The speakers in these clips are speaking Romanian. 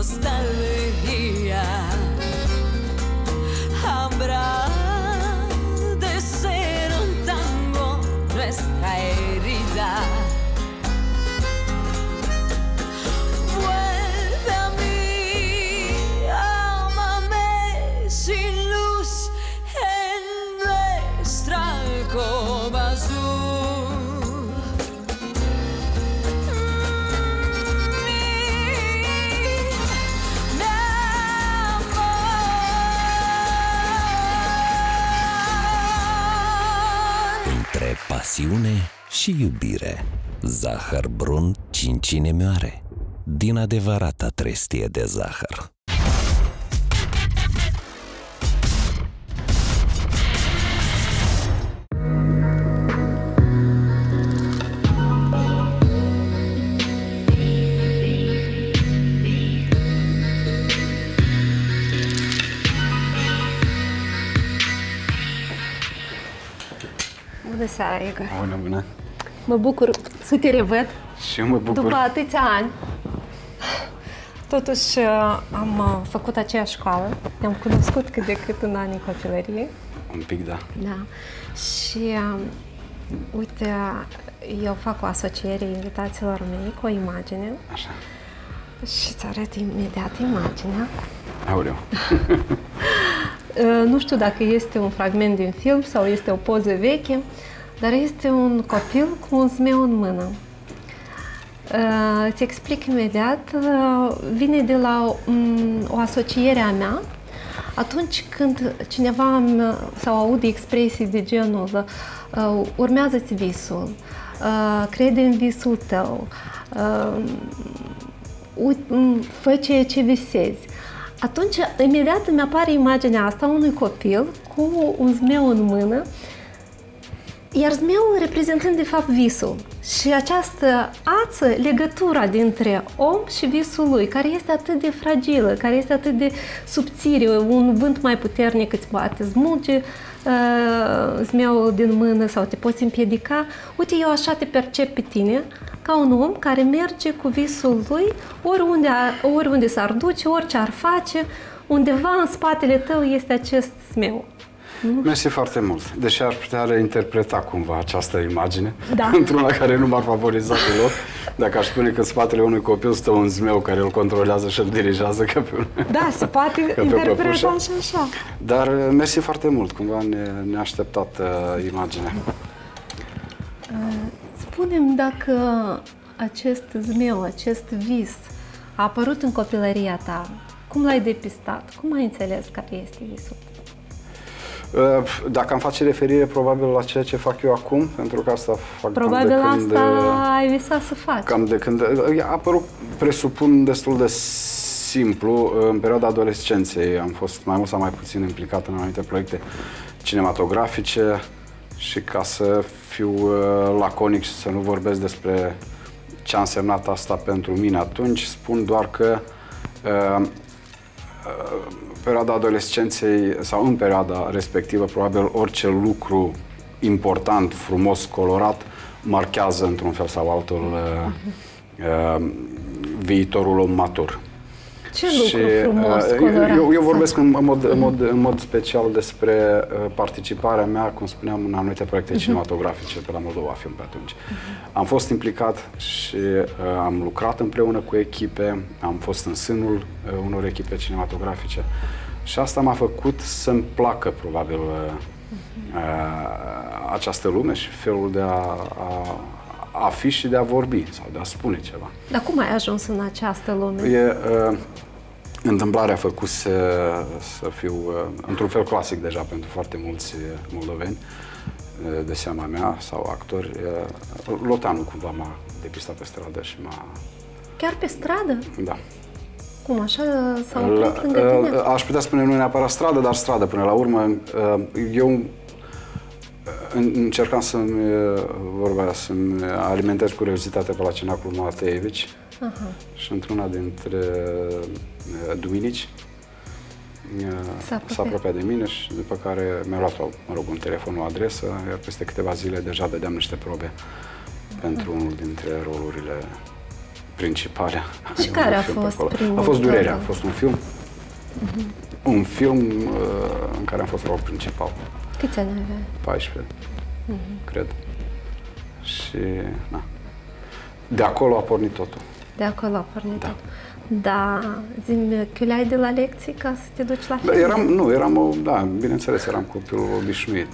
nostalgia. Habrá de ser un tango nuestra herida. Vuelve a mí, ámame sin luz en nuestra alcoba azul. Mi amor. Între pasiune și iubire, zahăr brun, cincine mioare, din adevărata trestie de zahăr. Bună seara, Igor! Bună, bună! Mă bucur să te revăd. Și eu mă bucur. După atâția ani. Totuși am făcut aceeași școală. Ne-am cunoscut cât de cât în anii copilăriei. Un pic, da. Da. Și uite, eu fac o asociere invitațiilor mei cu o imagine. Așa. Și îți arăt imediat imaginea. Aoleu. Nu știu dacă este un fragment din film sau este o poză veche, dar este un copil cu un zmeu în mână. Îți explic imediat. Vine de la o asociere a mea atunci când cineva sau aude expresii de genul urmează-ți visul, crede în visul tău, fă ceea ce visezi. Atunci, imediat îmi apare imaginea asta unui copil cu un zmeu în mână, iar zmeul reprezentând de fapt visul. Și această ață, legătura dintre om și visul lui, care este atât de fragilă, care este atât de subțire, un vânt mai puternic îți poate smulge zmeul din mână sau te poți împiedica. Uite, eu așa te percep pe tine, ca un om care merge cu visul lui oriunde s-ar duce, orice ar face, undeva în spatele tău este acest zmeu. Mersi foarte mult. Deși ar putea reinterpreta cumva această imagine, da, într-una care nu m-ar favoriza deloc, dacă aș spune că în spatele unui copil stă un zmeu care îl controlează și îl dirigează ca pe un... Da, se poate interpreta și așa. Dar mersi foarte mult, cumva neașteptat imaginea. Spune-mi dacă acest zmeu, acest vis a apărut în copilăria ta. Cum l-ai depistat? Cum ai înțeles care este visul? Dacă am face referire probabil la ceea ce fac eu acum, pentru că asta fac probabil cam de când, asta ai visat să faci. Cam de când a apărut, presupun, destul de simplu. În perioada adolescenței am fost mai mult sau mai puțin implicat în anumite proiecte cinematografice și ca să fiu laconic și să nu vorbesc despre ce a însemnat asta pentru mine atunci, spun doar că perioada adolescenței sau în perioada respectivă, probabil orice lucru important, frumos, colorat, marchează într-un fel sau altul viitorul om matur. Ce lucru frumos, colorat? Eu vorbesc în mod special despre participarea mea, cum spuneam, în anumite proiecte cinematografice pe la Moldova Film pe atunci. Am fost implicat și am lucrat împreună cu echipe, am fost în sânul unor echipe cinematografice și asta m-a făcut să-mi placă, probabil, această lume și felul de a fi și de a vorbi sau de a spune ceva. Dar cum ai ajuns în această lume? Întâmplarea a făcut să fiu, într-un fel clasic deja pentru foarte mulți moldoveni, de seama mea sau actori. Lotanul cumva m-a depistat pe stradă și m-a... Chiar pe stradă? Da. Cum, așa s-a oprit lângă tine? Aș putea spune nu neapărat stradă, dar stradă până la urmă. Eu încercam să-mi alimentez curiozitatea pe la cenacul Mateevici. Și într-una dintre duminici s-a apropiat de mine și după care mi-a luat, un telefon, o adresă, iar peste câteva zile deja dădeam niște probe pentru unul dintre rolurile principale. Și care a fost primul? A fost Durerea, a fost un film. Un film în care am fost rol principal. Câți ani aveai? 14, cred. Și, na. De acolo a pornit totul. De acolo a pornit Da. tot. Da, zi-mi, chiuleai de la lecții ca să te duci la film? Da, bineînțeles, eram copilul obișnuit.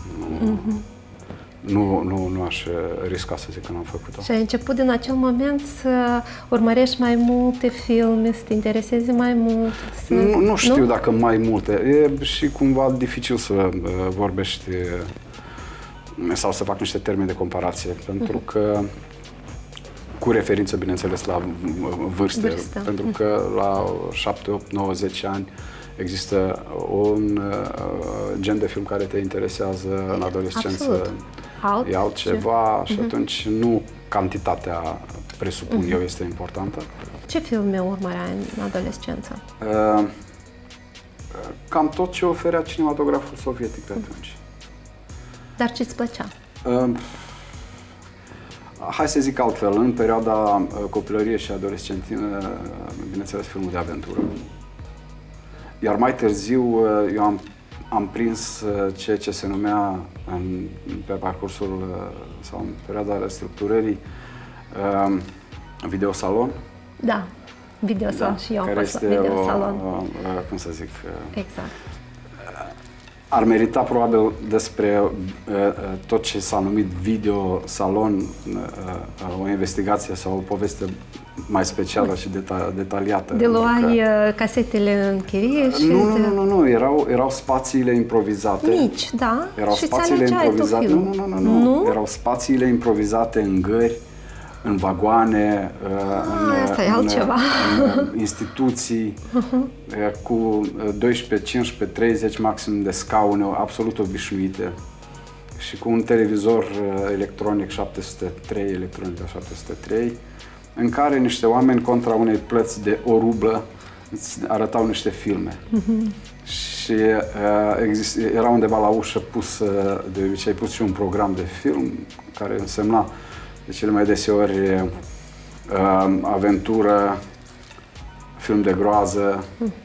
Nu aș risca să zic că n-am făcut-o. Și ai început din acel moment să urmărești mai multe filme, să te interesezi mai mult? Nu știu dacă mai multe. E și cumva dificil să vorbești sau să fac niște termeni de comparație, pentru că cu referință, bineînțeles, la vârste. Pentru că la 7, 8, 9, 10 ani există un gen de film care te interesează în adolescență. E altceva și atunci nu cantitatea, presupun eu, este importantă. Ce filme urmăreai în adolescență? Cam tot ce oferea cinematograful sovietic pe atunci. Dar ce-ți plăcea? Hai să zic altfel, în perioada copilărie și adolescentină, bineînțeles, filmul de aventură. Iar mai târziu eu am prins ceea ce se numea pe parcursul sau în perioada restructurării videosalon. Da, videosalon și eu am care fost este la videosalon. Cum să zic? Exact. Ar merita probabil despre tot ce s-a numit videosalon o investigație sau o poveste mai specială și detaliată. De luai casetele în chirie și... Nu, erau spațiile improvizate. Mici, da. Erau și spațiile improvizate. Nu. Erau spațiile improvizate în gări, în vagoane, în instituții, cu 12, 15, 30 maxim de scaune absolut obișnuite și cu un televizor electronic 703, în care niște oameni contra unei plăți de o rublă îți arătau niște filme. Și era undeva la ușă pus, de obicei, pus și un program de film care însemna de cele mai deseori aventură, film de groază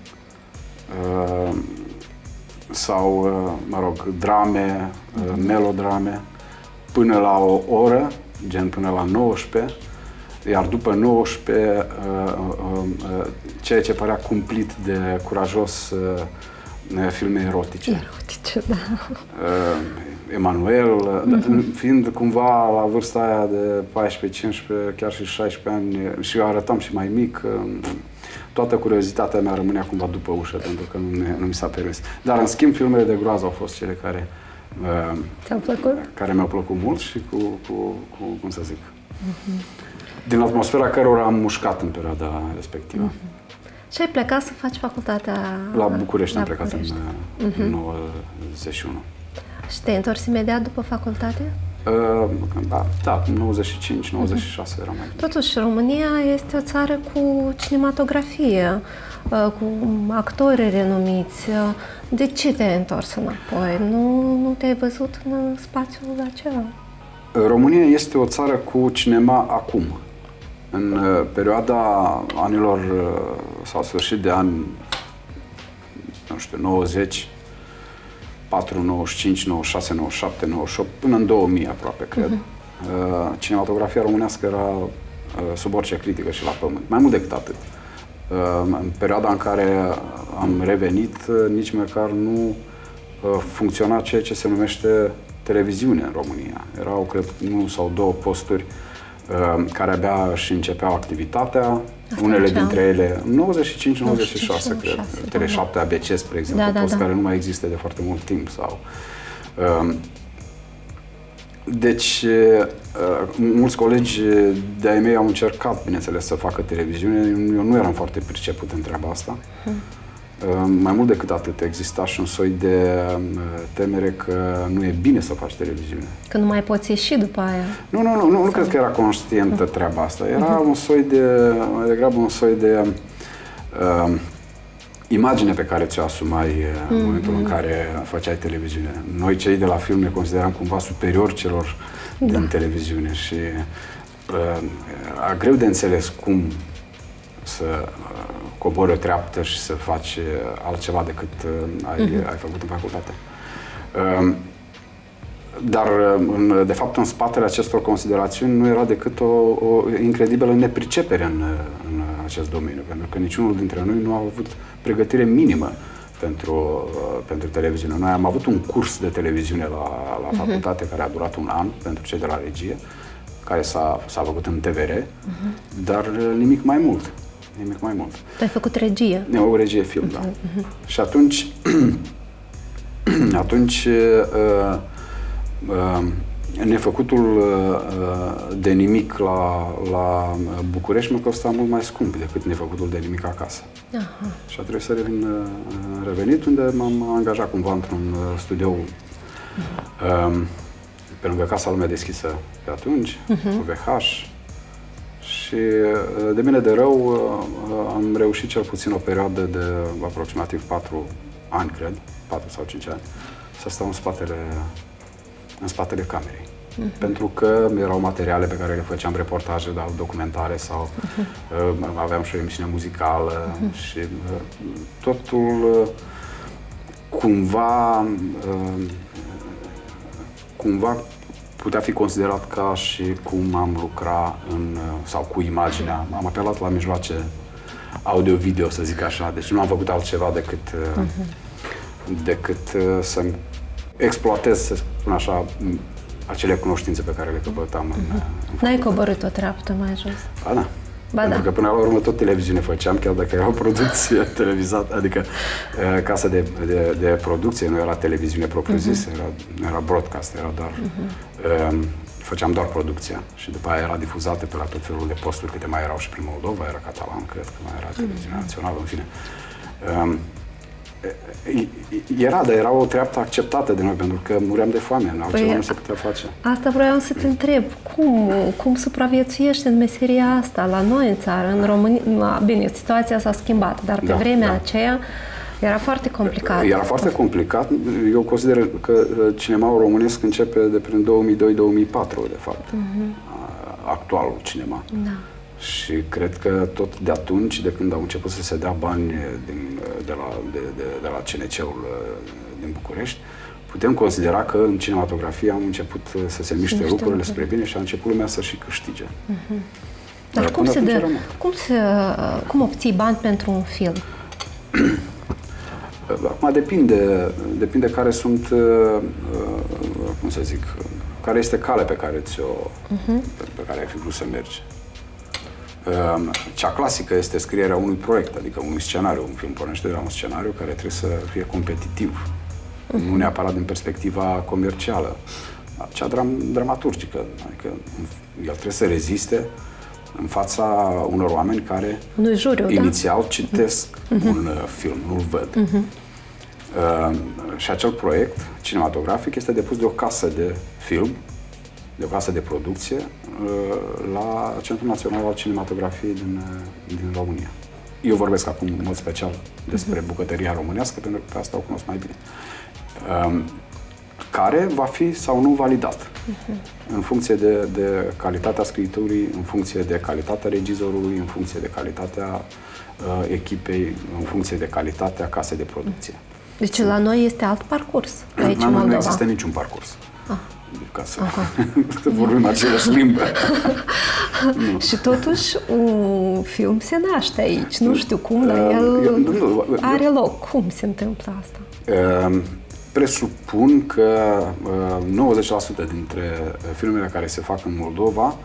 sau, mă rog, drame, melodrame, până la o oră, gen până la 19, iar după 19, ceea ce părea cumplit de curajos, filme erotice. Erotice, da. Emanuel, fiind cumva la vârsta aia de 14, 15, chiar și 16 ani, și eu arătam și mai mic, toată curiozitatea mea rămânea cumva după ușă, pentru că nu mi s-a permis. Dar, în schimb, filmele de groază au fost cele care ți-au plăcut? Care mi-au plăcut mult și cum să zic, din atmosfera cărora am mușcat în perioada respectivă. Și ai plecat să faci facultatea la București? Am plecat în 91. Și te-ai întors imediat după facultate? Da, 95, 96 eram aici. Totuși, România este o țară cu cinematografie, cu actori renumiți. De ce te-ai întors înapoi? Nu te-ai văzut în spațiul acela? România este o țară cu cinema acum. În perioada anilor, sau sfârșit de ani, nu știu, 90, 4, 95, 96, 97, 98, până în 2000 aproape, cred. Cinematografia românească era sub orice critică și la pământ. Mai mult decât atât. În perioada în care am revenit, nici măcar nu funcționa ceea ce se numește televiziune în România. Erau, cred, 1 sau 2 posturi care abia își începeau activitatea. Unele dintre ele, 95-96, cred. Tele7 ABC, spre exemplu, post care nu mai există de foarte mult timp. Deci, mulți colegi de-ai mei au încercat, bineînțeles, să facă televiziune. Eu nu eram foarte priceput în treaba asta. Mai mult decât atât, exista și un soi de temere că nu e bine să faci televiziune. Că nu mai poți ieși după aia. Nu cred că era conștientă treaba asta. Era un soi de, mai degrabă un soi de imagine pe care ți-o asumai în momentul în care făceai televiziune. Noi, cei de la film, ne consideram cumva superiori celor din televiziune și greu de înțeles cum să cobori o treaptă și să faci altceva decât ai făcut în facultate. Dar, de fapt, în spatele acestor considerațiuni nu era decât o incredibilă nepricepere în acest domeniu, pentru că niciunul dintre noi nu a avut pregătire minimă pentru televiziune. Noi am avut un curs de televiziune la facultate care a durat un an pentru cei de la regie, care s-a făcut în TVR, dar nimic mai mult. Nimic mai mult. Tu ai făcut regie? O regie film, da. Și atunci nefăcutul de nimic la București mă costa mult mai scump decât nefăcutul de nimic acasă. Și a trebuit să revenit, unde m-am angajat cumva într-un studio pe lângă Casa Lumea Deschisă pe atunci, cu VH. Și de bine de rău am reușit cel puțin o perioadă de aproximativ 4 ani, cred, 4 sau 5 ani, să stau în spatele camerei. Pentru că erau materiale pe care le făceam, reportaje, documentare sau aveam și o emisiune muzicală și totul cumva putea fi considerat ca și cum am lucra sau cu imaginea. Am apelat la mijloace audio-video, să zic așa, deci nu am făcut altceva decât să-mi exploatez, să spun așa, acele cunoștințe pe care le căpătam. N-ai coborât o treaptă mai jos? Pentru că până la urmă tot televiziune făceam, chiar dacă era o producție televizată, adică casa de producție, nu era televiziune propriu-zisă, era broadcast, era doar, făceam doar producția și după aia era difuzată pe la tot felul de posturi, câte mai erau și prin Moldova, era Catalan, cred că mai era televiziunea națională, în fine. Era o treaptă acceptată de noi, pentru că muream de foame, altceva nu se putea face. Asta vreau să te întreb. Cum supraviețuiești în meseria asta la noi în țară, în România? Bine, situația s-a schimbat, dar pe vremea aceea era foarte complicat. Era foarte complicat. Eu consider că cinemaul românesc începe de prin 2002-2004, de fapt. Actualul cinema. Da. Și cred că tot de atunci, de când au început să se dea bani de la CNC-ul din București, putem considera că în cinematografie am început să se miște lucrurile spre bine și a început lumea să și câștige. Dar cum obții bani pentru un film? Acum depinde care sunt, cum să zic, care este calea pe care pe care ai fi vrut să mergi. Cea clasică este scrierea unui proiect, adică unui scenariu. Un film pornește de la un scenariu care trebuie să fie competitiv, nu neapărat din perspectiva comercială, cea dramaturgică. Adică el trebuie să reziste în fața unor oameni care inițial citesc un film, nu-l văd. Și acel proiect cinematografic este depus de o casă de film, de o casă de producție, la Centrul Național al Cinematografiei din România. Eu vorbesc acum în mod special despre bucătăria românească, pentru că asta o cunosc mai bine. Care va fi sau nu validat în funcție de calitatea scripturii, în funcție de calitatea regizorului, în funcție de calitatea echipei, în funcție de calitatea casei de producție. Deci la noi este alt parcurs aici în Moldova? Nu există niciun parcurs. Ca să vorbim aceeași limbă. Și totuși un film se naște aici. Nu știu cum, dar el are loc. Cum se întâmplă asta? Presupun că 90% dintre filmele care se fac în Moldova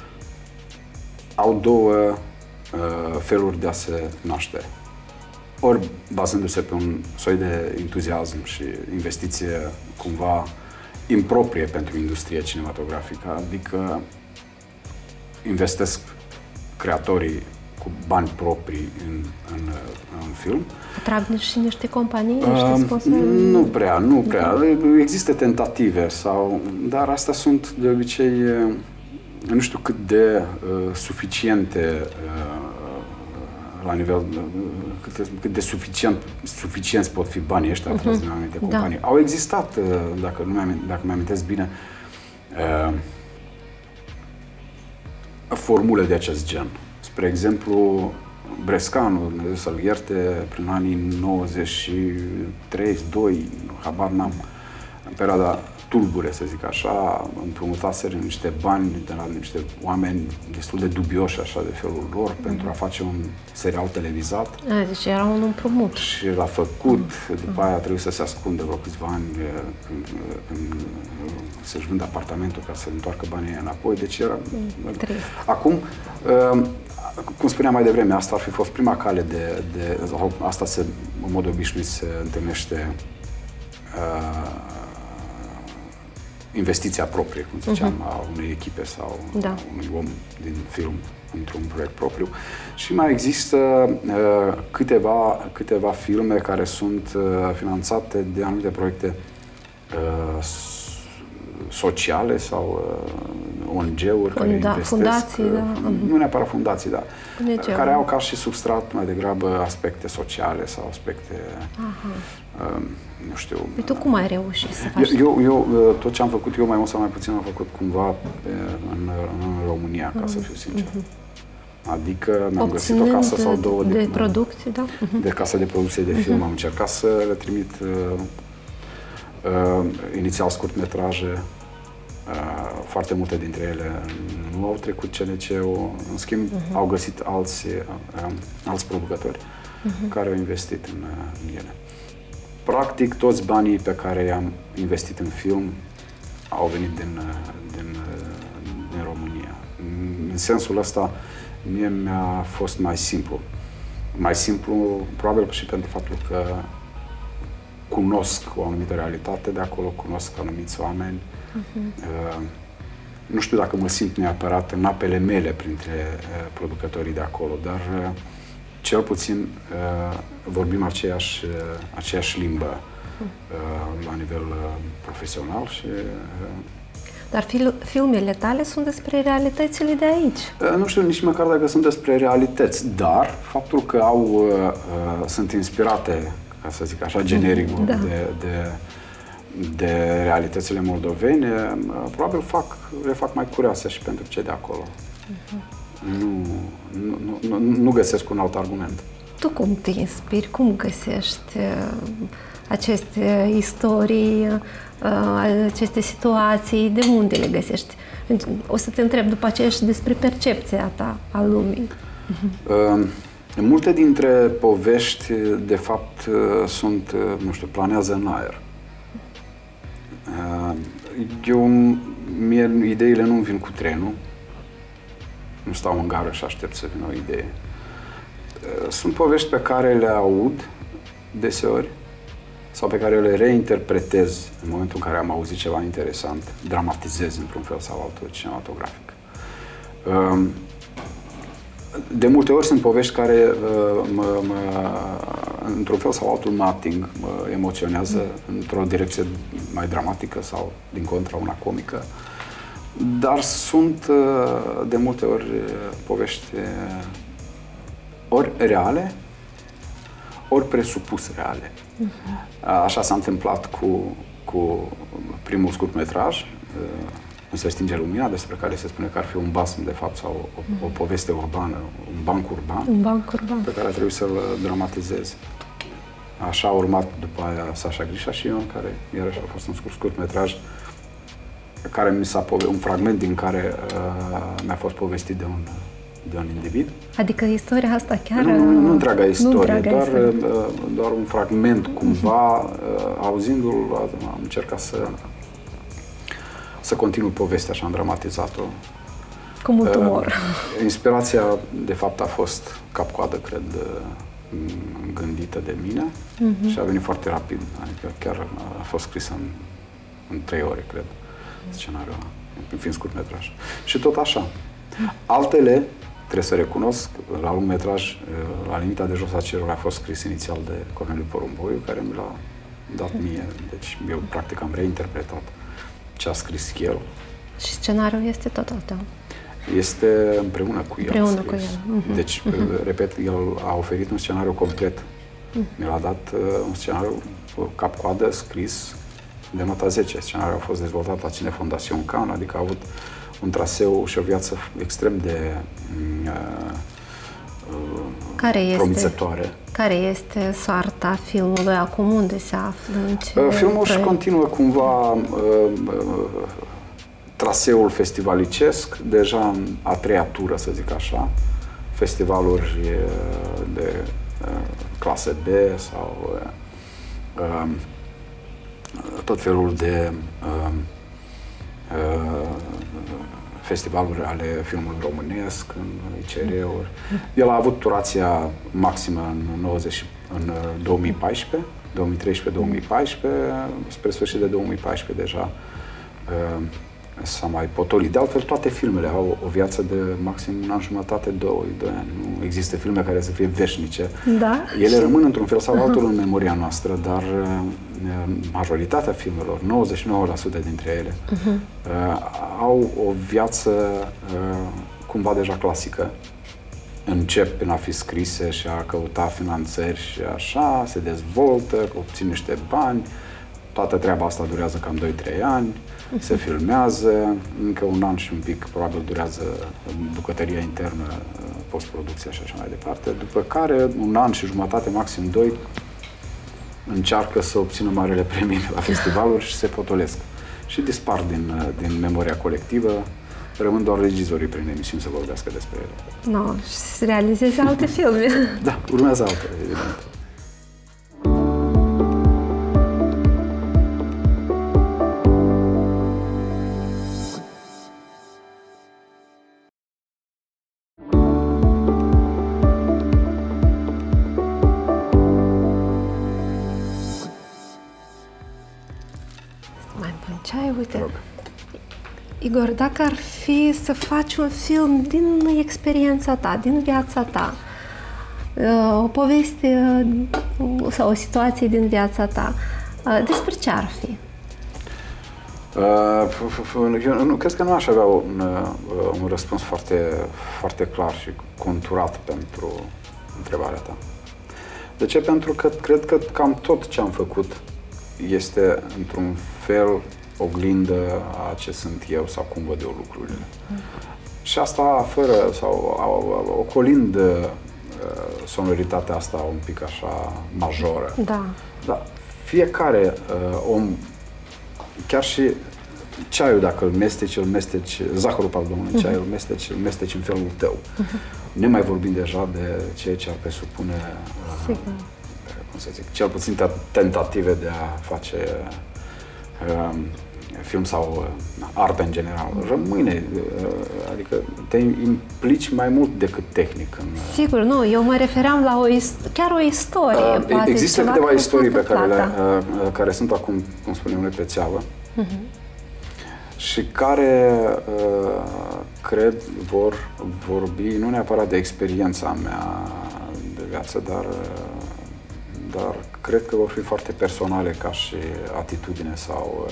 au două feluri de a se naște. Ori bazându-se pe un soi de entuziasm și investiție cumva improprie pentru industria cinematografică, adică investesc creatorii cu bani proprii în film. Atrag și niște companii, niște sponsori? Nu prea. Există tentative, dar astea sunt de obicei, nu știu cât de suficiente la nivel, cât de suficienți pot fi banii ăștia atrași din anumite companii. Au existat, dacă mi-amintesc bine, formule de acest gen. Spre exemplu, Brescanu, Dumnezeu să-l ierte, prin anii 93, 2, habar n-am, în perioada tulbure, să zic așa, împrumutaseră niște bani de la niște oameni destul de dubioși, așa, de felul lor, pentru a face un serial televizat. Deci era un împrumut. Și l-a făcut, după aia a trebuit să se ascundă vreo câțiva ani când să-și vândă apartamentul ca să întoarcă banii înapoi, deci era... Acum, cum spuneam mai devreme, asta ar fi fost prima cale asta în mod obișnuit se întâlnește investiția proprie, cum ziceam, a unei echipe sau a unui om din film într-un proiect propriu. Și mai există câteva filme care sunt finanțate de anumite proiecte sociale sau ONG-uri care investesc. Fundații, nu neapărat fundații, dar care au ca și substrat mai degrabă aspecte sociale sau aspecte, nu știu... Păi tu cum ai reușit să faci? Eu tot ce am făcut, eu mai mult sau mai puțin am făcut cumva în România, ca să fiu sincer. Adică mi-am găsit o casă sau două de producție, da? De casă de producție de film. Am încercat să le trimit inițial scurtmetraje. Foarte multe dintre ele nu au trecut CNC-ul, în schimb au găsit alți producători care au investit în ele. Practic, toți banii pe care i-am investit în film au venit din România. În sensul ăsta, mie mi-a fost mai simplu. Mai simplu, probabil și pentru faptul că cunosc o anumită realitate de acolo, cunosc anumiți oameni. Nu știu dacă mă simt neapărat în apele mele printre producătorii de acolo, dar cel puțin vorbim aceeași limbă la nivel profesional și... Dar filmele tale sunt despre realitățile de aici. Nu știu nici măcar dacă sunt despre realități, dar faptul că sunt inspirate, ca să zic așa, generic, de realitățile moldovene, probabil le fac mai curioase și pentru cei de acolo. Nu găsesc un alt argument. Tu cum te inspiri? Cum găsești aceste istorii, aceste situații? De unde le găsești? O să te întreb după aceea și despre percepția ta a lumii. Multe dintre povești, de fapt, sunt, nu știu, planează în aer. Mie ideile nu-mi vin cu trenul. Nu stau în gară și aștept să vină o idee. Sunt povești pe care le aud deseori sau pe care le reinterpretez în momentul în care am auzit ceva interesant, dramatizez într-un fel sau altul cinematografic. De multe ori sunt povești care într-un fel sau altul mă ating, mă emoționează într-o direcție mai dramatică sau din contra una comică. Dar sunt de multe ori povești ori reale, ori presupus reale. Așa s-a întâmplat cu primul scurtmetraj, Nu se stinge lumina, despre care se spune că ar fi un basm, de fapt, sau o poveste urbană, un banc urban. Un banc urban. Pe care a trebuit să-l dramatizez. Așa a urmat după aia Sașa Grișa și Ion, care iarăși a fost un scurtmetraj care mi s-a un fragment din care mi-a fost povestit de un individ. Adică istoria asta chiar... Nu întreaga istorie, doar un fragment, cumva, auzindu-l, am încercat să continui povestea și am dramatizat-o. Cu mult umor. Inspirația, de fapt, a fost cap-coadă, cred, gândită de mine și a venit foarte rapid. Adică chiar a fost scrisă în 3 ore, cred, scenariul, fiind scurtmetraj. Și tot așa. Altele, trebuie să recunosc, la lungmetraj, La limita de jos a cerului a fost scris inițial de Corneliu Porumboiu, care mi l-a dat mie. Deci eu, practic, am reinterpretat ce a scris el. Și scenariul este tot al tău? Este împreună cu el. Împreună cu el. Deci, repet, el a oferit un scenariu complet. Mi l-a dat un scenariu cap-coadă, scris de nota 10. Scenariul a fost dezvoltat la Cinefondațion Cannes, adică a avut un traseu și o viață extrem de promițătoare. Care este soarta filmului acum? Unde se află? În ce filmul își continuă cumva traseul festivalicesc, deja în a treia tură, să zic așa, festivaluri de clasă B sau tot felul de festivaluri ale filmului românesc, în ICR-uri. El a avut turația maximă în 2014, 2013-2014, spre sfârșit de 2014 deja s-a mai potolit. De altfel, toate filmele au o viață de maxim un an jumătate, 2 ani. Nu există filme care să fie veșnice. Da? Ele rămân într-un fel sau altul în memoria noastră, dar majoritatea filmelor, 99% dintre ele, au o viață cumva deja clasică. Încep prin a fi scrise și a căuta finanțări și așa, se dezvoltă, obțin niște bani, toată treaba asta durează cam 2-3 ani, se filmează, încă un an și un pic probabil durează bucătăria internă, postproducția și așa mai departe, după care un an și jumătate, maxim 2, încearcă să obțină marele premii la festivaluri și se potolesc. Și dispar din memoria colectivă, rămân doar regizorii prin emisiuni să vorbească despre ele. No, și să realizeze alte filme. Da, urmează altele, evident. Mai bun ceai, uite. Igor, dacă ar fi să faci un film din experiența ta, din viața ta, o poveste sau o situație din viața ta, despre ce ar fi? Eu nu, cred că nu aș avea un răspuns foarte, foarte clar și conturat pentru întrebarea ta. De ce? Pentru că cred că cam tot ce am făcut este, într-un fel, oglindă a ce sunt eu sau cum văd eu lucrurile. Și asta fără, sau ocolind sonoritatea asta un pic așa majoră. Da. Dar fiecare om, chiar și ceaiul, dacă îl mesteci, zahărul, pardon, în ceai, îl mesteci în felul tău. Nemai vorbim deja de ceea ce ar presupune, cum să zic, cel puțin tentative de a face film sau artă în general. Rămâne, adică te implici mai mult decât tehnic. Sigur, nu, eu mă refeream la chiar o istorie. Există câteva istorii pe care sunt acum, cum spunem noi, pe țeavă și care, cred, vor vorbi nu neapărat de experiența mea de viață, dar cred că vor fi foarte personale ca și atitudine sau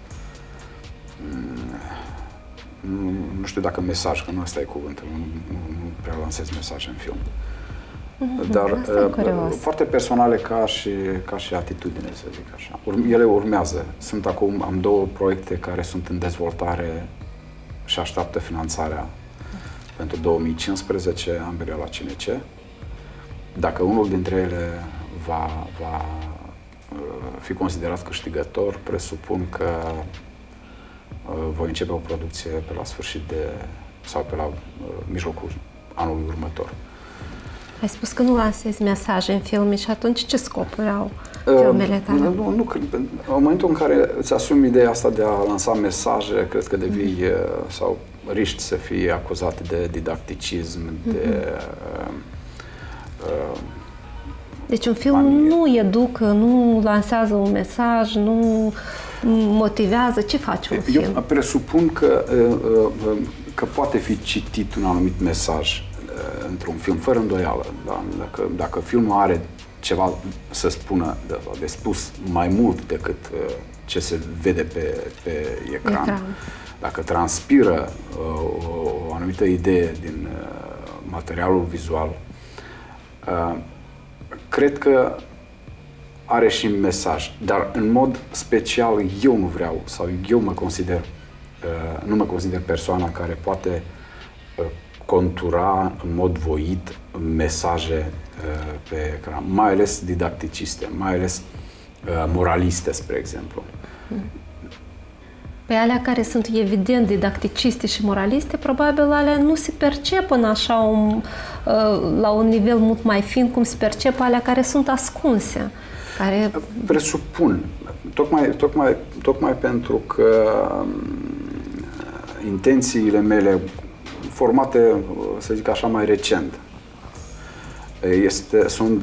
nu știu dacă mesaj, că nu ăsta e cuvântul, nu prea lansez mesaj în film. Dar foarte personale ca și atitudine, să zic așa. Ele urmează. Am 2 proiecte care sunt în dezvoltare și așteaptă finanțarea pentru 2015, ambele la CNC. Dacă unul dintre ele va fi considerat câștigător, presupun că voi începe o producție pe la sfârșit sau pe la mijlocul anului următor. Ai spus că nu lansezi mesaje în filme și atunci ce scopuri au filmele tale? Nu, în momentul în care îți asumi ideea asta de a lansa mesaje, cred că devii sau riști să fii acuzat de didacticism, deci un film nu educă, nu lansează un mesaj, nu motivează. Ce face un film? Eu presupun că poate fi citit un anumit mesaj într-un film, fără îndoială. Da? Dacă filmul are ceva să spună, de spus mai mult decât ce se vede pe ecran, dacă transpiră o anumită idee din materialul vizual, cred că are și mesaj, dar în mod special eu nu vreau sau eu mă consider nu mă consider persoana care poate contura în mod voit mesaje pe ecran, mai ales didacticiste, mai ales moraliste, spre exemplu. Pe alea care sunt evident didacticiste și moraliste, probabil alea nu se percep în așa la un nivel mult mai fin cum se percep alea care sunt ascunse. Care... Presupun, tocmai pentru că intențiile mele formate, să zic așa, mai recent, sunt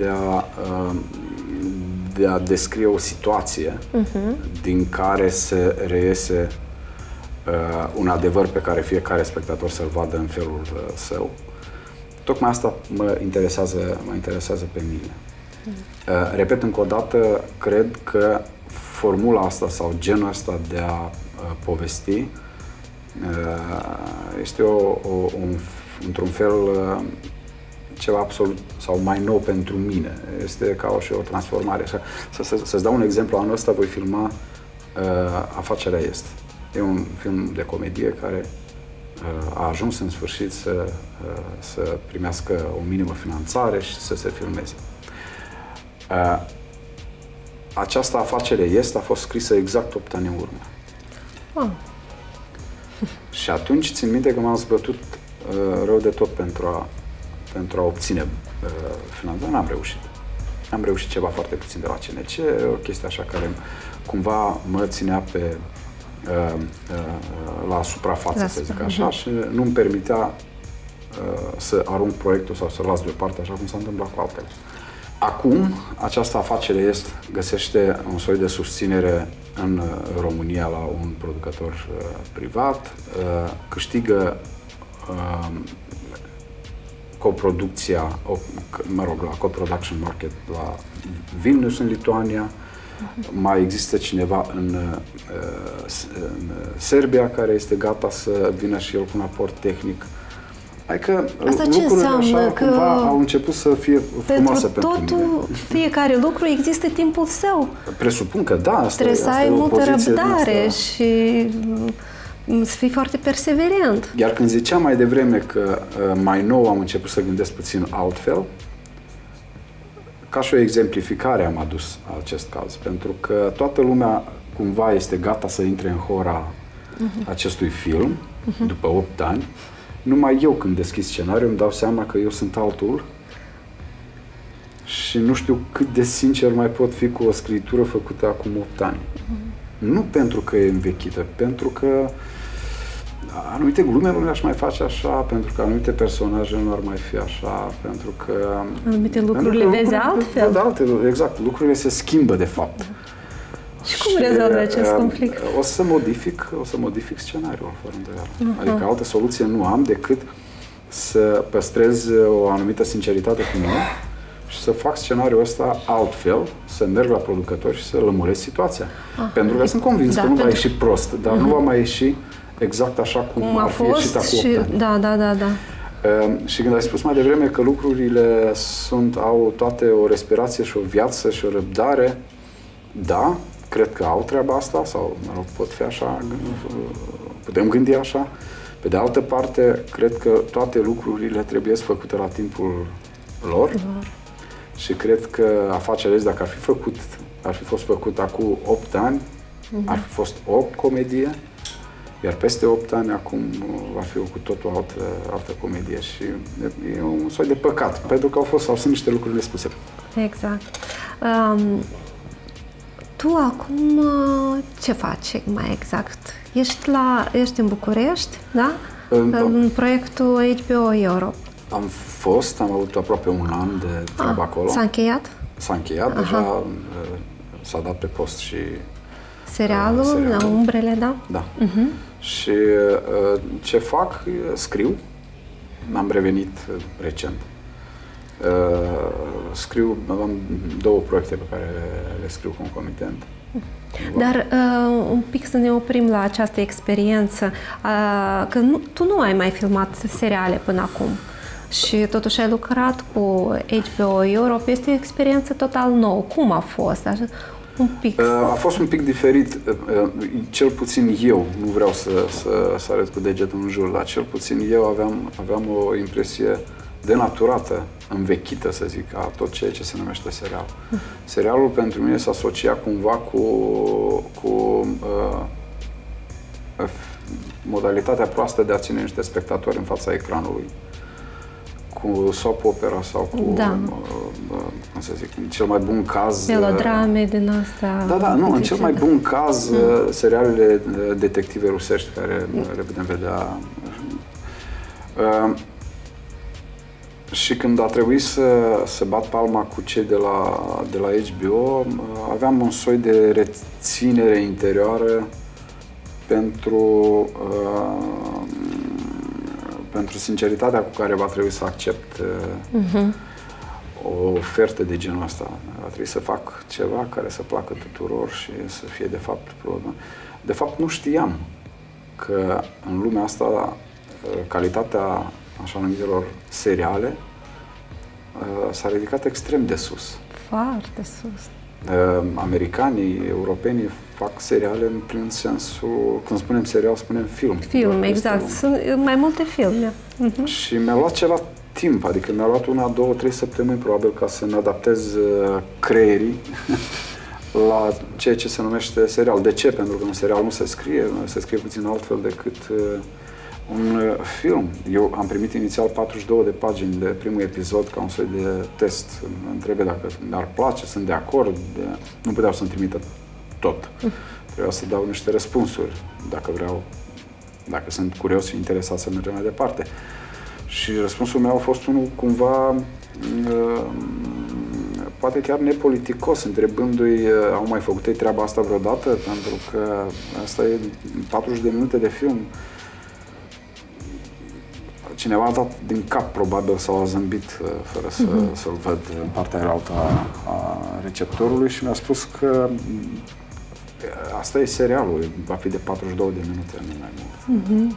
de a descrie o situație din care se reiese un adevăr pe care fiecare spectator să-l vadă în felul său. Tocmai asta mă interesează pe mine. Repet încă o dată, cred că formula asta sau genul ăsta de a povesti este într-un fel ceva absolut sau mai nou pentru mine. Este ca și o transformare. Să-ți dau un exemplu, anul ăsta voi filma Afacerea Este. E un film de comedie care a ajuns în sfârșit să primească o minimă finanțare și să se filmeze. Această Afacere Este a fost scrisă exact 8 ani în urmă. Și atunci țin minte că m-am zbătut rău de tot pentru a obține finanțare. N-am reușit. Am reușit ceva foarte puțin de la CNC, o chestie așa care cumva mă ținea la suprafață, să zic așa, și nu-mi permitea să arunc proiectul sau să-l las deoparte, așa cum s-a întâmplat cu altele. Acum, această afacere găsește un soi de susținere în România la un producător privat, câștigă coproducția, la Co-Production Market la Vilnius, în Lituania. Mai există cineva în Serbia care este gata să vină și el cu un aport tehnic. Adică lucrurile așa cumva au început să fie frumoase pentru mine. Fiecare lucru există timpul său. Presupun că da, trebuie să ai multă răbdare și să fii foarte perseverent. Iar când ziceam mai devreme că mai nou am început să gândesc puțin altfel, ca și o exemplificare am adus acest caz, pentru că toată lumea cumva este gata să intre în hora acestui film, după 8 ani. Numai eu, când deschid scenariul, îmi dau seama că eu sunt altul și nu știu cât de sincer mai pot fi cu o scritură făcută acum 8 ani. Nu pentru că e învechită, pentru că anumite glume nu le-aș mai face așa, pentru că anumite personaje nu ar mai fi așa, pentru că... Anumite lucruri le vezi altfel. Exact, lucrurile se schimbă de fapt. Și cum rezolvi acest conflict? O să modific scenariul, fără îndoială. Adică altă soluție nu am decât să păstrez o anumită sinceritate cu mine și să fac scenariul ăsta altfel, să merg la producători și să lămuresc situația. Pentru că sunt convins că nu va ieși prost, dar nu va mai ieși exact așa cum ar fi ieșit acum. Da. Și când ai spus mai devreme că lucrurile au toate o respirație și o viață și o răbdare, da, cred că au treaba asta, sau, mă rog, pot fi așa, putem gândi așa. Pe de altă parte, cred că toate lucrurile trebuie făcute la timpul lor și cred că Afacerea Este, dacă ar fi fost făcut acum 8 ani, ar fi fost o comedie, iar peste 8 ani acum va fi cu totul altă comedie și e un soi de păcat, pentru că sunt niște lucruri nespuse. Exact. Tu acum ce faci mai exact? Ești în București, da? În proiectul HBO Europe. Am avut aproape un an de treabă acolo. S-a încheiat? S-a încheiat, deja s-a dat pe post și serialul, la Umbrele, da? Da. Și ce fac? Scriu. Am revenit recent. Am 2 proiecte pe care le scriu concomitent. Dar un pic să ne oprim la această experiență, că tu nu ai mai filmat seriale până acum și totuși ai lucrat cu HBO Europe, este o experiență total nouă. Cum a fost? Un pic. A fost un pic diferit, cel puțin eu, nu vreau să arăt cu degetul în jur, dar cel puțin eu aveam o impresie denaturată, învechită, să zic, a tot ceea ce se numește serial. Serialul pentru mine se asocia cumva cu modalitatea proastă de a ține niște spectatori în fața ecranului. Cu soap opera sau cu, cum să zic, în cel mai bun caz... Melodrame din astea... Da, nu, în cel mai bun caz, serialele detective rusești care le putem vedea. Și când a trebuit să bat palma cu cei de la HBO, aveam un soi de reținere interioară pentru sinceritatea cu care va trebui să accept o ofertă de genul ăsta. Va trebui să fac ceva care să placă tuturor și să fie de fapt produs. De fapt nu știam că în lumea asta calitatea așa numitelor seriale s-a ridicat extrem de sus. Foarte sus. Americanii, europenii fac seriale în plin sensul, când spunem serial, spunem film. Film, exact. Sunt mai multe filme. Și mi-a luat ceva timp, adică mi-a luat 1, 2, 3 săptămâni probabil ca să-mi adaptez creierii la ceea ce se numește serial. De ce? Pentru că un serial nu se scrie puțin altfel decât un film. Eu am primit inițial 42 de pagini de primul episod ca un soi de test. Mă întrebe dacă mi-ar place, sunt de acord. Nu puteau să-mi trimită tot. Trebuia să dau niște răspunsuri dacă sunt curios și interesat să mergem mai departe. Și răspunsul meu a fost unul cumva poate chiar nepoliticos, întrebându-i au mai făcut ei treaba asta vreodată, pentru că asta e 40 de minute de film. Cineva a dat din cap, probabil, sau a zâmbit fără să-l văd în partea aia a receptorului și mi-a spus că asta e serialul, va fi de 42 de minute, nu mai mult.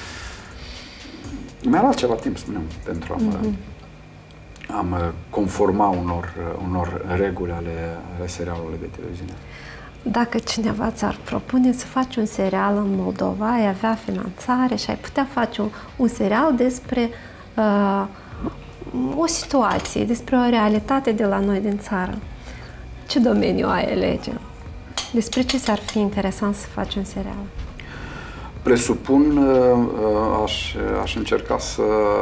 Mi-a luat ceva timp, spuneam, pentru a mă conforma unor reguli ale serialului de televiziune. Dacă cineva ți-ar propune să faci un serial în Moldova, ai avea finanțare și ai putea face un serial despre o situație, despre o realitate de la noi din țară, ce domeniu ai alege? Despre ce ți-ar fi interesant să faci un serial? Presupun, aș încerca să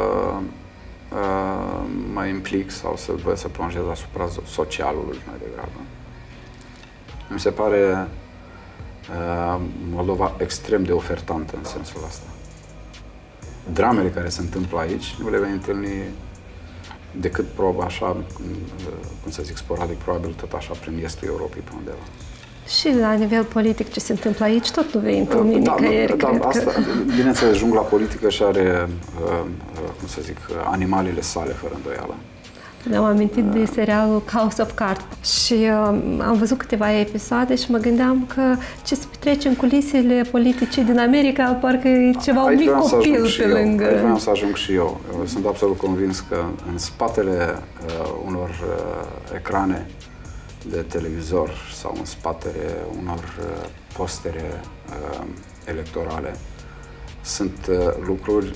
mă implic sau să plonjez asupra socialului mai degrabă. Mi se pare Moldova extrem de ofertantă în sensul ăsta. Dramele care se întâmplă aici nu le vei întâlni decât probabil așa, cum să zic, sporadic, probabil tot așa prin estul Europei pe undeva. Și la nivel politic ce se întâmplă aici, tot nu vei întâlni nicăieri, cred asta, bineînțeles, jungla politică și are, cum să zic, animalele sale, fără îndoială. Ne-am amintit de serialul House of Cards și am văzut câteva episoade și mă gândeam că ce se petrece în culisele politicii din America, parcă e ceva un mic copil pe lângă. Aici vreau să ajung și eu. Sunt absolut convins că în spatele unor ecrane de televizor sau în spatele unor postere electorale sunt lucruri,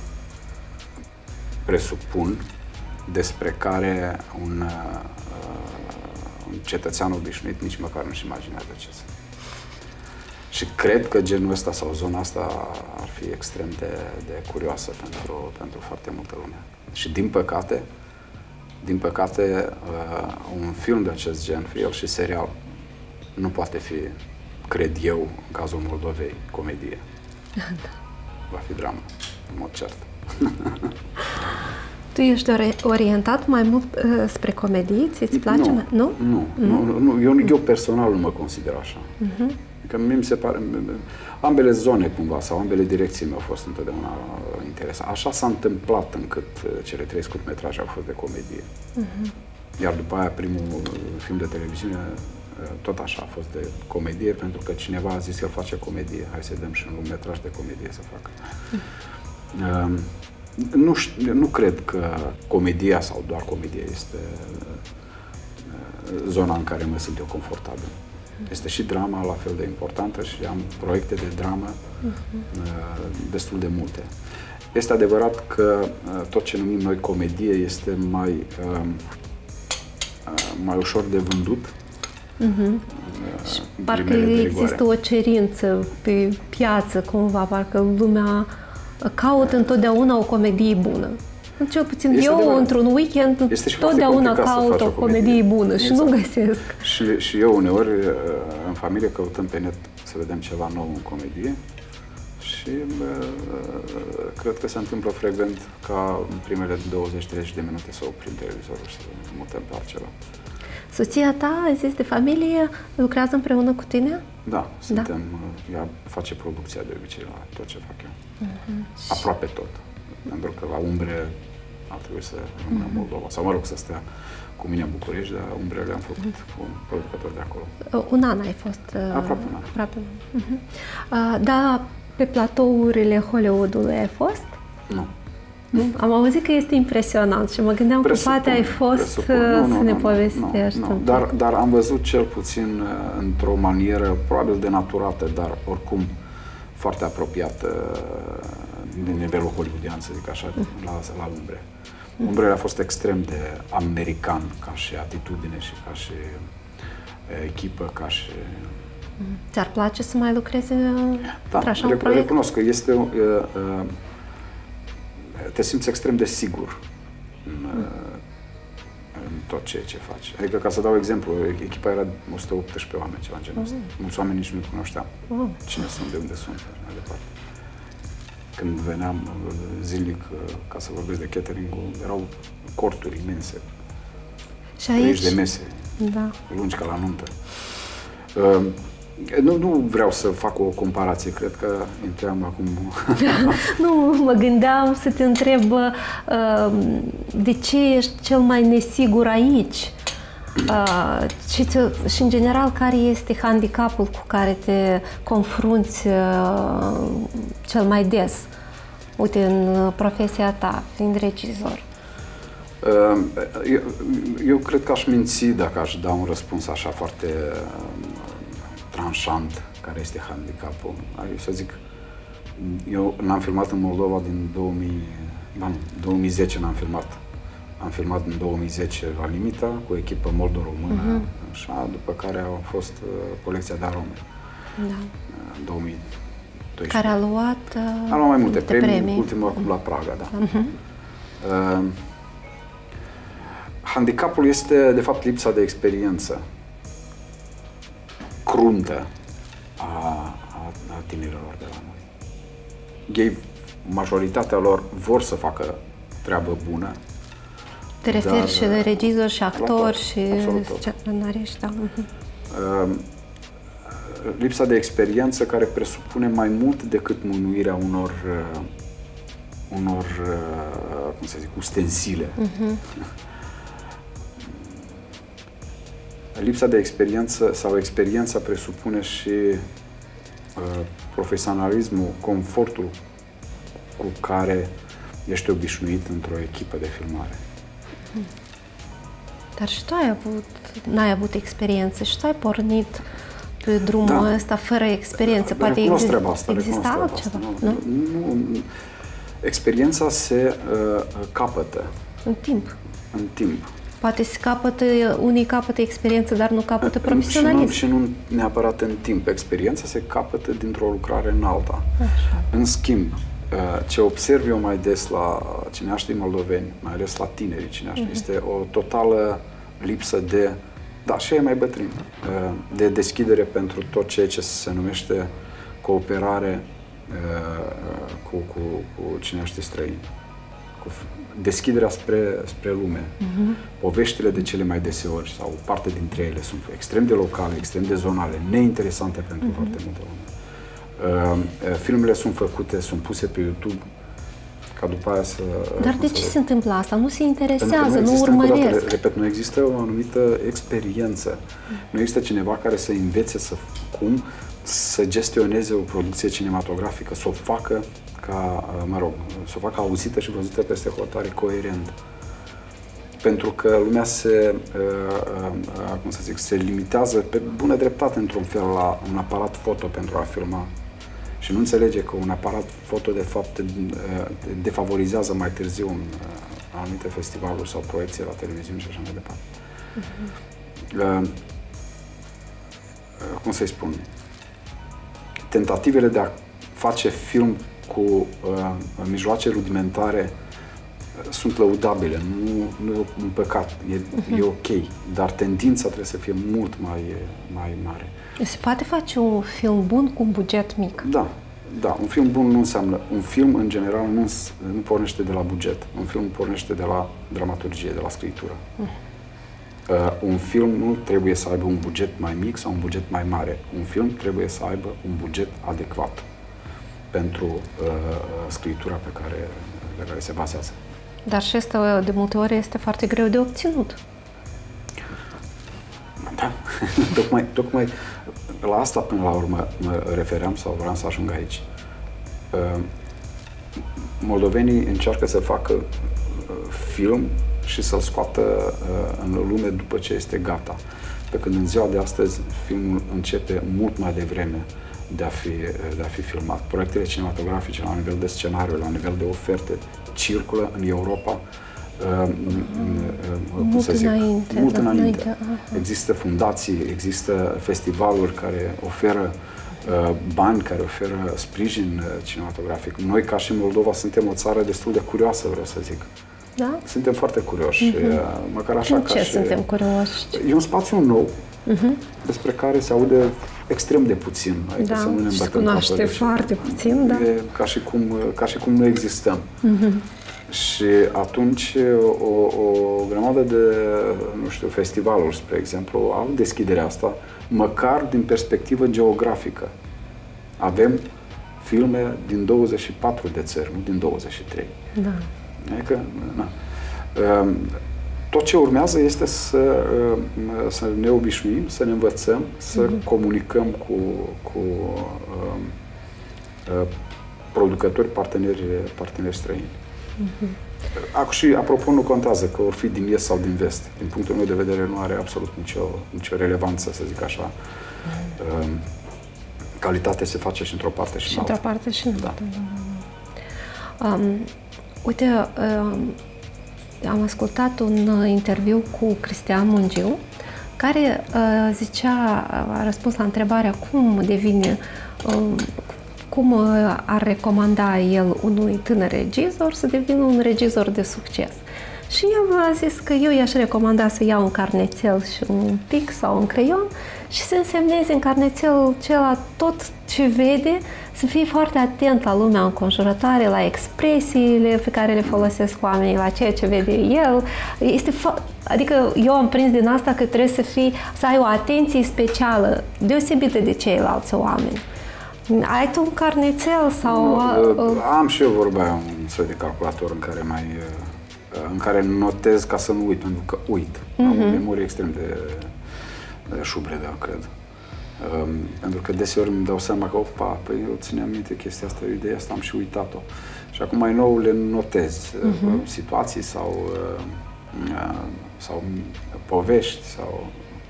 presupun, despre care un cetățean obișnuit nici măcar nu-și imaginează ce sunt. Și cred că genul ăsta sau zona asta ar fi extrem de curioasă pentru foarte multă lume. Și din păcate, un film de acest gen, fie el și serial, nu poate fi, cred eu, în cazul Moldovei, comedie. Va fi dramă, în mod cert. Tu ești orientat mai mult spre comedii? Ți-ți place? Nu. Eu personal nu mă consider așa. Că mie mi se pare... Ambele zone, cumva, sau ambele direcții mi-au fost întotdeauna interesante. Așa s-a întâmplat încât cele 3 scurtmetraje au fost de comedie. Iar după aia, primul film de televiziune, tot așa a fost de comedie, pentru că cineva a zis că el face comedie. Hai să-i dăm și un lungmetraj de comedie să facă. Nu cred că comedia sau doar comedia este zona în care mă simt eu confortabil. Este și drama la fel de importantă și am proiecte de dramă destul de multe. Este adevărat că tot ce numim noi comedie este mai ușor de vândut. Parcă există o cerință pe piață cumva, parcă lumea caută întotdeauna o comedie bună. Cel puțin este eu, adevărat. într-un weekend, totdeauna caut o comedie bună și nu găsesc. Și eu uneori, în familie, căutăm pe net să vedem ceva nou în comedie și cred că se întâmplă frecvent ca în primele 20-30 de minute să oprim televizorul și să mutăm pe altceva. Soția ta, zis de familie, lucrează împreună cu tine? Da, suntem, ea face producția de obicei la tot ce fac eu. Aproape tot. Pentru că la umbre ar trebui să rămână în Moldova. Sau mă rog, să stea cu mine în București, dar umbrele le-am făcut cu un producător de acolo. Un an ai fost? Aproape un an. Aproape un an. Da, pe platourile Hollywood-ului ai fost? Nu. Am auzit că este impresionant și mă gândeam că poate ai fost să ne povestești. Dar am văzut cel puțin într-o manieră probabil denaturată, dar oricum foarte apropiată de nivelul hollywoodian, să zic așa, la umbre. Umbrele a fost extrem de american ca și atitudine și ca și echipă, ca și... Ți-ar place să mai lucrezi într-așa un proiect? Recunosc că este... te simți extrem de sigur în tot ceea ce faci. Adică, ca să dau exemplu, echipa era 118 oameni, ceva în genul ăsta. Mulți oameni nici nu cunoșteam cine sunt, de unde sunt, mai departe. Când veneam zilnic ca să vorbesc de catering-ul, erau corturi imense. Și aici? 30 de mese, lungi ca la nuntă. Nu vreau să fac o comparație, cred că intrăm acum... Nu, mă gândeam să te întreb de ce ești cel mai nesigur aici și în general care este handicapul cu care te confrunți cel mai des, uite, în profesia ta, fiind regizor. Eu cred că aș minți dacă aș da un răspuns așa foarte tranșant, care este handicapul. Să zic, eu n-am filmat în Moldova din 2010 n-am filmat. Am filmat în 2010 la Limita cu o echipă moldo-română, așa, după care a fost colecția de arome. Da. 2012. Care a luat mai multe premii. Ultimul acum la Praga, da. Handicapul este, de fapt, lipsa de experiență cruntă a tinerilor de la noi. Ei, majoritatea lor, vor să facă treabă bună. Te referi și de regizori și actori și scenariști, da. Lipsa de experiență care presupune mai mult decât mânuirea unor cum să zic, ustensile. Lipsa de experiență sau experiența presupune și profesionalismul, confortul cu care ești obișnuit într-o echipă de filmare. Dar și tu n-ai avut experiență și tu ai pornit pe drumul ăsta fără experiență. Poate exista altceva, nu? Experiența se capătă. În timp. În timp. Poate unii capătă experiență, dar nu capătă profesionalism. Și nu neapărat în timp. Experiența se capătă dintr-o lucrare în alta. Așa. În schimb, ce observ eu mai des la cineaștii moldoveni, mai ales la tinerii cineaști, este o totală lipsă de, și ei mai bătrâni, de deschidere pentru tot ceea ce se numește cooperare cu cineaștii străini. Cu deschiderea spre lume. Poveștile de cele mai deseori, sau parte dintre ele, sunt extrem de locale, extrem de zonale, neinteresante pentru foarte multă lume. Filmele sunt făcute, sunt puse pe YouTube, ca după aia să... Dar de ce se întâmplă asta? Nu se interesează, nu urmăresc. Repet, nu există o anumită experiență. Nu există cineva care să învețe cum să gestioneze o producție cinematografică, să o facă să o facă auzită și văzută peste hotare coerent. pentru că lumea se, cum să zic, se limitează pe bună dreptate într-un fel la un aparat foto pentru a filma și nu înțelege că un aparat foto de fapt defavorizează mai târziu în anumite festivaluri sau proiecții la televiziune și așa mai departe. Cum să-i spun? Tentativele de a face film cu mijloace rudimentare sunt lăudabile, nu e un păcat, e ok, dar tendința trebuie să fie mult mai mare. Se poate face un film bun cu un buget mic? Da, un film bun nu înseamnă, un film în general nu pornește de la buget, un film pornește de la dramaturgie, de la scriptură. Un film nu trebuie să aibă un buget mai mic sau un buget mai mare, un film trebuie să aibă un buget adecvat pentru scriptura pe care se bazează. Dar și asta de multe ori este foarte greu de obținut. Da, tocmai la asta până la urmă mă refeream sau vreau să ajung aici. Moldovenii încearcă să facă film și să-l scoată în lume după ce este gata. Pe când în ziua de astăzi filmul începe mult mai devreme de a fi filmat. Proiectele cinematografice la nivel de scenariu, la nivel de oferte, circulă în Europa mult înainte. Există fundații, există festivaluri care oferă bani, care oferă sprijin cinematografic. Noi, ca și Moldova, suntem o țară destul de curioasă, vreau să zic. Da? Suntem foarte curioși. Măcar așa ce suntem curioși? E un spațiu nou despre care se aude extrem de puțin. Adică să nu ne și cunoaște foarte puțin, da. E ca și cum nu existăm. Și atunci o grămadă de, nu știu, festivaluri, spre exemplu, au deschiderea asta, măcar din perspectivă geografică. Avem filme din 24 de țări, nu din 23. Da. Adică, tot ce urmează este să ne obișnuim, să ne învățăm, să comunicăm cu producători, parteneri străini. Și, apropo, nu contează că or fi din est sau din vest. Din punctul meu de vedere, nu are absolut nicio relevanță, să zic așa. Calitatea se face și într-o parte și în alta. într-o parte și în alta. Uite, am ascultat un interviu cu Cristian Mungiu, care a răspuns la întrebarea cum ar recomanda el unui tânăr regizor să devină un regizor de succes. Și el a zis că eu i-aș recomanda să iau un carnețel și un pic sau un creion și să însemneze în carnețelul acela tot ce vede, să fie foarte atent la lumea înconjurătoare, la expresiile pe care le folosesc oamenii, la ceea ce vede el. Adică eu am prins din asta că trebuie să ai o atenție specială, deosebită de ceilalți oameni. Ai tu un carnețel sau... Am și eu vorba aia, un soi de calculator în care notez ca să nu uit, pentru că uit. Am o memorie extrem de șubredă, cred. Pentru că deseori îmi dau seama că, păi eu țineam minte chestia asta, ideea asta, am și uitat-o. Și acum mai nou le notez situații sau povești sau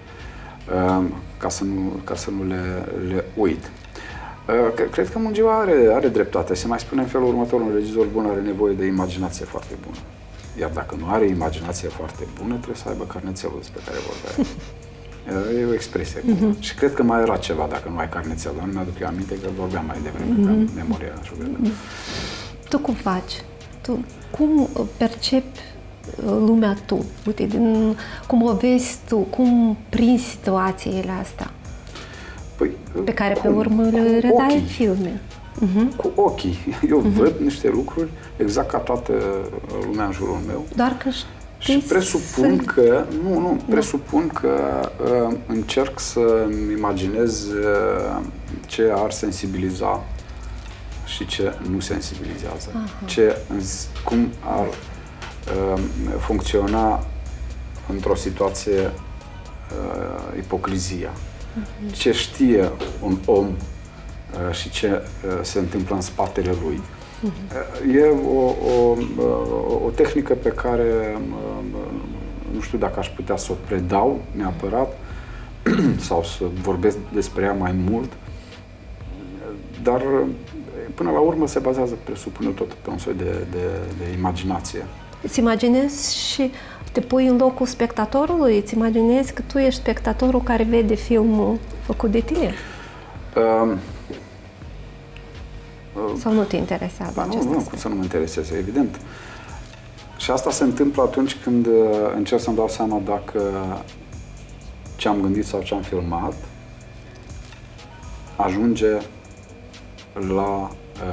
ca să nu le uit. Cred că Mungiu are dreptate. Se mai spune în felul următor, un regizor bun are nevoie de imaginație foarte bună. Iar dacă nu are imaginație foarte bună, trebuie să aibă carnețelul despre care vorbea. E o expresie. Și cred că mai era ceva dacă nu ai carnețel. Nu mi-aduc eu aminte că vorbeam mai devreme, că memoria șubredă. Tu cum faci? Tu cum percepi lumea tu? Uite, cum o vezi tu? Cum prinzi situațiile astea? Pe care pe urmă le redai în filme. Cu ochii. Eu văd niște lucruri exact ca toată lumea în jurul meu. Doar că și presupun că, presupun că încerc să-mi imaginez ce ar sensibiliza și ce nu sensibilizează. Cum ar funcționa într-o situație ipocrizia. Ce știe un om și ce se întâmplă în spatele lui. E o tehnică pe care nu știu dacă aș putea să o predau neapărat sau să vorbesc despre ea mai mult, dar până la urmă se bazează, presupun eu, tot pe un soi de imaginație. Îți imaginezi și te pui în locul spectatorului? Îți imaginezi că tu ești spectatorul care vede filmul făcut de tine? Sau nu te interesează acest aspect? Nu, cum să nu mă intereseze, evident. Și asta se întâmplă atunci când încerc să-mi dau seama dacă ce am gândit sau ce am filmat ajunge la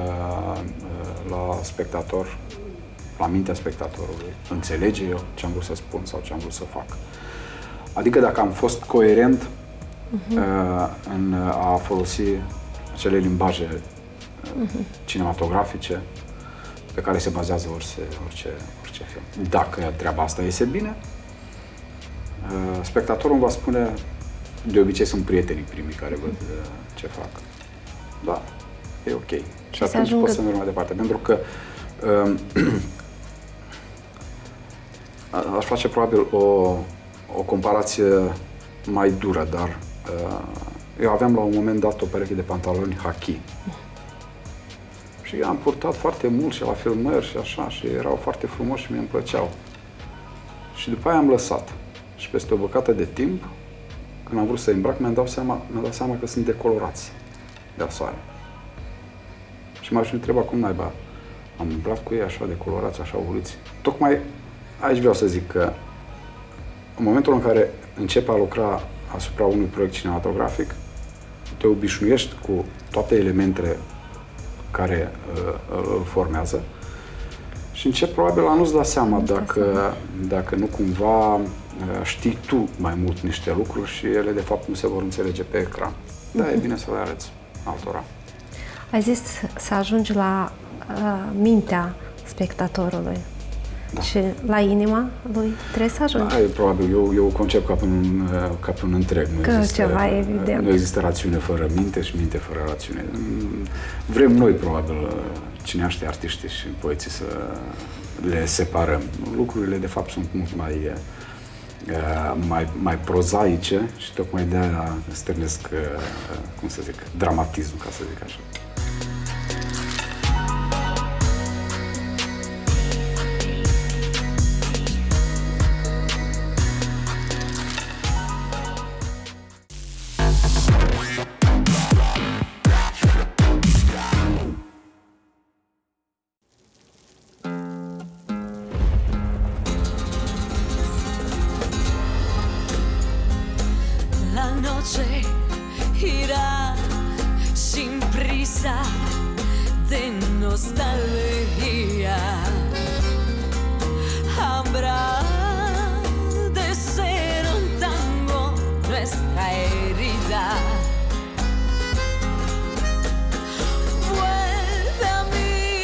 spectator, la mintea spectatorului. Înțelege eu ce am vrut să spun sau ce am vrut să fac. Adică dacă am fost coerent în a folosi acele limbaje cinematografice pe care se bazează orice film. Dacă treaba asta iese bine, spectatorul va spune, de obicei sunt prietenii primii care văd ce fac. Da, e ok. Și atunci pot să merg mai departe. Pentru că aș face probabil o comparație mai dură, dar eu aveam la un moment dat o pereche de pantaloni haki. Și am purtat foarte mult și la filmări și așa, și erau foarte frumoși și mie îmi plăceau. Și după aia am lăsat. Și peste o bucată de timp, când am vrut să-i îmbrac, mi-am dat seama că sunt decolorați de soare. Și m-aș întreba cum naiba am umblat cu ei așa decolorați, așa urâți. Tocmai aici vreau să zic că în momentul în care începi a lucra asupra unui proiect cinematografic, te obișnuiești cu toate elementele care îl formează și începi probabil a nu-ți da seama dacă nu cumva știi tu mai mult niște lucruri și ele de fapt nu se vor înțelege pe ecran. Da, e bine să le arăți altora. Ai zis să ajungi la mintea spectatorului. Da. Și la inima lui trebuie să ajungi. Da, probabil. Eu concep ca pe un întreg. Nu există rațiune fără minte și minte fără rațiune. Vrem noi, probabil, cineaștii, artiștii și poeții să le separăm. Lucrurile, de fapt, sunt mult mai prozaice și tocmai de-aia stârnesc, cum să zic, dramatism, ca să zic așa. Noche irá sin prisa de nostalgia. Habrá de ser un tango nuestra herida. Vuelve a mí,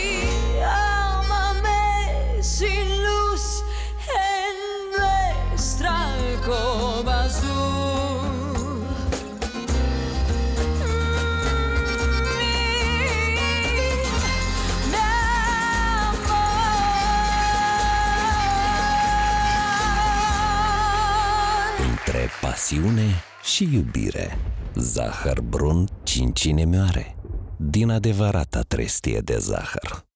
ámame sin luz en nuestra alcoba azul. Pasiune și iubire. Zahăr brun, cincine mioare. Din adevărata trestie de zahăr.